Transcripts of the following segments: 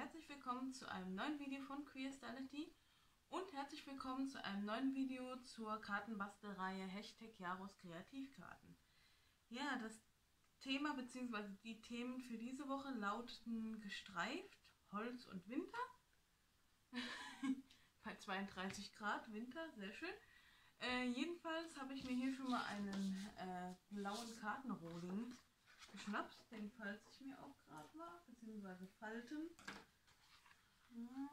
herzlich willkommen zu einem neuen Video von Queerstylity und herzlich willkommen zu einem neuen Video zur Kartenbastelreihe #Jaros Kreativkarten. Ja, das Thema bzw. die Themen für diese Woche lauten gestreift, Holz und Winter. Bei 32 Grad Winter, sehr schön. Jedenfalls habe ich mir hier schon mal einen blauen Kartenrohling geschnappt, den falte ich mir auch gerade mal, beziehungsweise falten. Ja.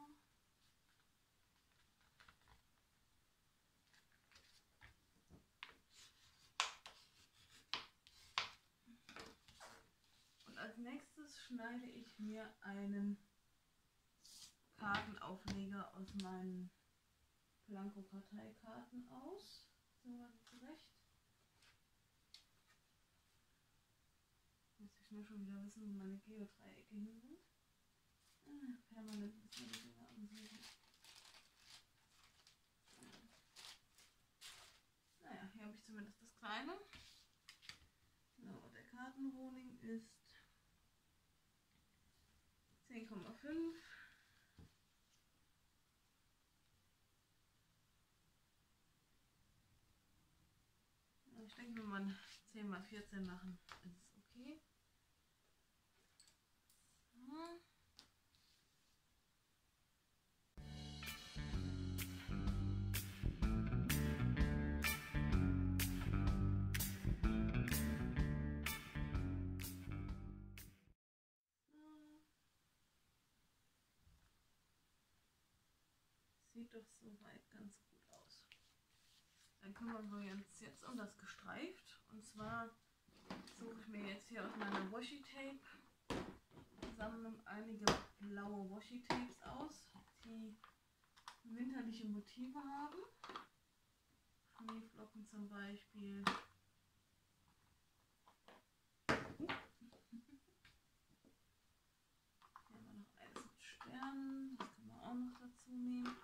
Und als nächstes schneide ich mir einen Kartenaufleger aus meinen Blanko-Karteikarten aus. So zurecht. Muss ich nur schon wieder wissen, wo meine Geodreiecke hin sind. Permanent müssen wir die Dinger ansuchen. Naja, hier habe ich zumindest das kleine. So, der Kartenrohling ist 10,5. Ich denke, wenn man 10 x 14 machen, ist es okay. So. Sieht doch soweit ganz gut aus. Dann kümmern wir uns jetzt um das Gestreift. Und zwar suche ich mir jetzt hier aus meiner Washi-Tape Sammlung einige blaue Washi-Tapes aus, die winterliche Motive haben. Schneeflocken zum Beispiel. Hier haben wir noch eins mit Sternen, das können wir auch noch dazu nehmen.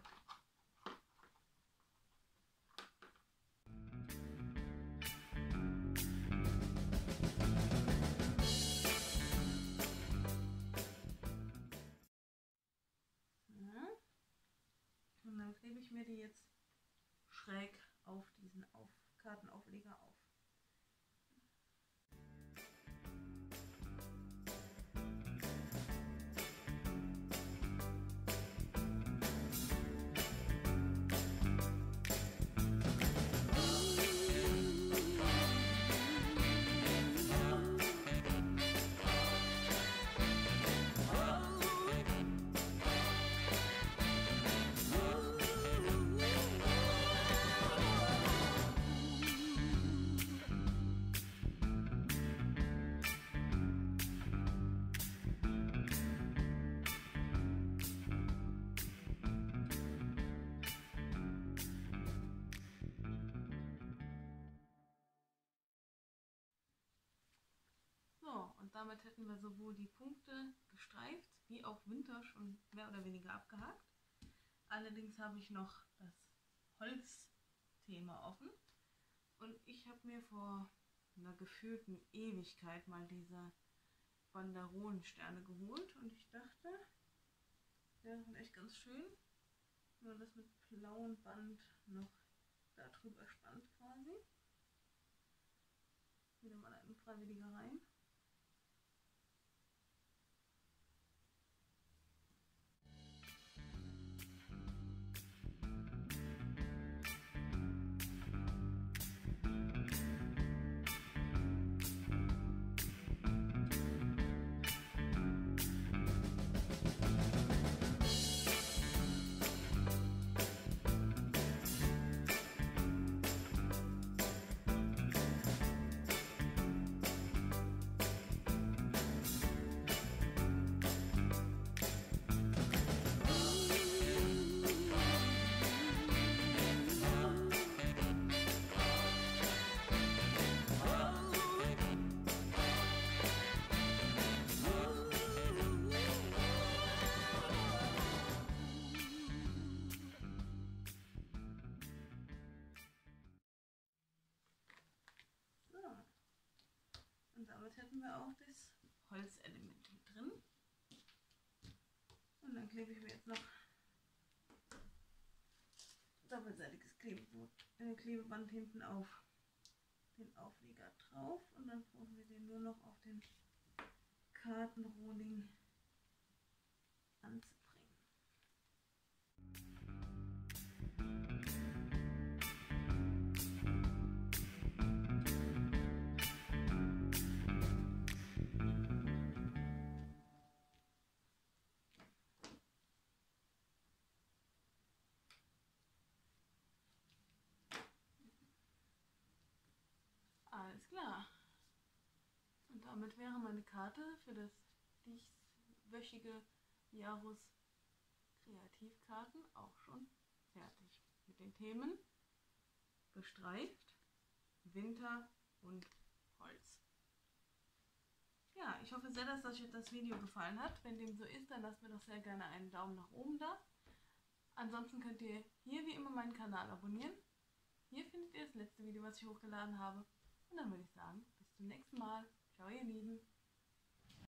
Und dann klebe ich mir die jetzt schräg auf diesen Kartenaufleger auf. Und damit hätten wir sowohl die Punkte gestreift, wie auch Winter schon mehr oder weniger abgehakt. Allerdings habe ich noch das Holzthema offen. Und ich habe mir vor einer gefühlten Ewigkeit mal diese Banderolensterne geholt. Und ich dachte, ja, sind echt ganz schön. Nur das mit blauem Band noch da drüber spannt quasi. Wieder mal ein Freiwilliger rein. Und damit hätten wir auch das Holzelement mit drin. klebe ich mir jetzt noch doppelseitiges Klebeband hinten auf den Aufleger drauf und dann brauchen wir den nur noch auf den Kartenrohling anzubringen. Alles klar. Und damit wäre meine Karte für das dieswöchige Jarus Kreativkarten auch schon fertig. Mit den Themen gestreift, Winter und Holz. Ja, ich hoffe sehr, dass euch das Video gefallen hat. Wenn dem so ist, dann lasst mir doch sehr gerne einen Daumen nach oben da. Ansonsten könnt ihr hier wie immer meinen Kanal abonnieren. Hier findet ihr das letzte Video, was ich hochgeladen habe. Und dann würde ich sagen, bis zum nächsten Mal. Ciao, ihr Lieben.